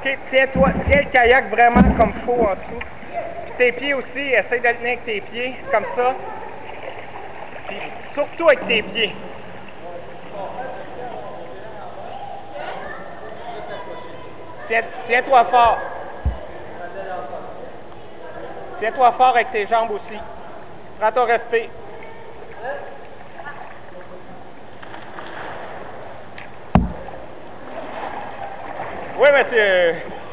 OK, tiens-toi, tiens le kayak vraiment comme il faut en dessous. Puis tes pieds aussi, essaye de le tenir avec tes pieds, comme ça. Puis surtout avec tes pieds. Tiens-toi fort. Tiens-toi fort avec tes jambes aussi. Prends ton respect. Oui, monsieur.